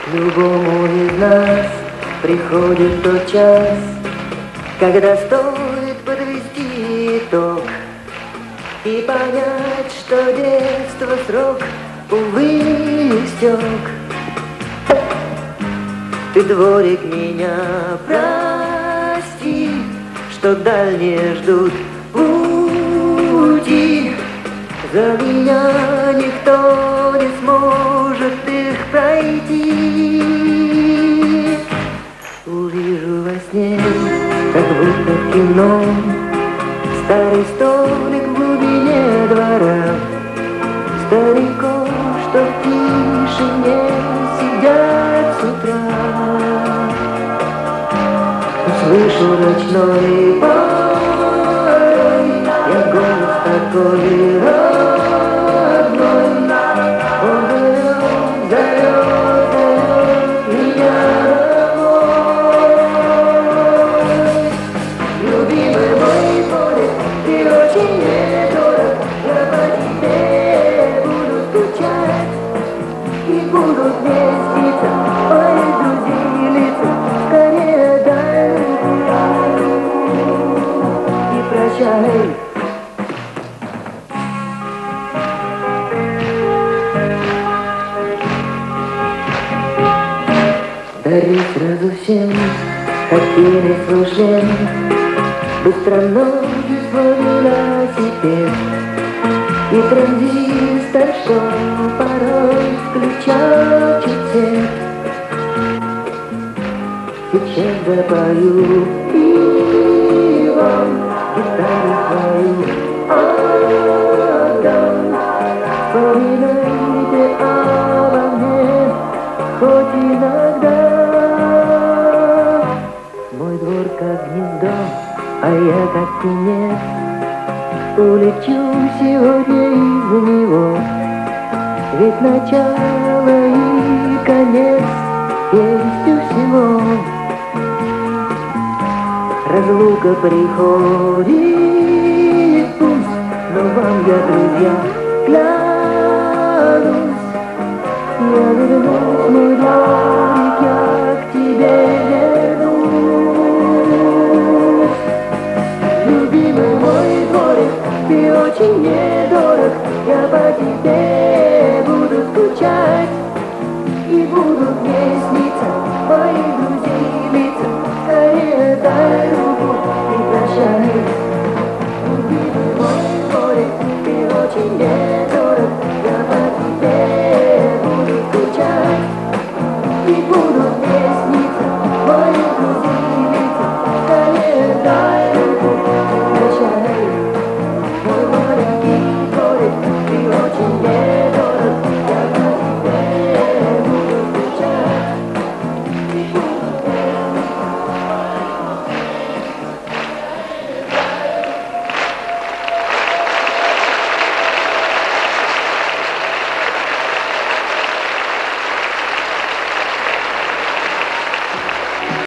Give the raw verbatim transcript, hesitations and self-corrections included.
Любому из нас приходит тот час, когда стоит подвести итог и понять, что детство срок, увы, истек. Ты, дворик, меня прости, что дальние ждут пути. За меня никто не сможет их пройти. Увижу во сне, как будто в кино, старый столик в глубине двора, стариков, что в тишине сидят с утра. Услышу ночной порой я голос такой родной. Он зовет, зовет, зовет меня домой. Любимый мой поле, ты очень недорог, я по тебе буду скучать и буду вместиться, ой, друзей лица, скорее дай и прощай. Дари сразу всем хоккейный свой шлем, быстроногий свой велосипед и транзистор, что порой включал чуть-чуть. Сейчас запою пивом, гитару свою отдам. Вспоминайте обо мне хоть иногда. Мой двор как гнездо, а я как птенец, улечу сегодня из него. Ведь начало и конец есть у всего. Разлука приходит пусть, но вам я, друзья, клянусь, я вернусь, мой дворик, я к тебе вернусь. Любимый мой дворик, ты очень недорог, я по тебе буду скучать и буду мне сниться моих друзей лица, скорее дай руку.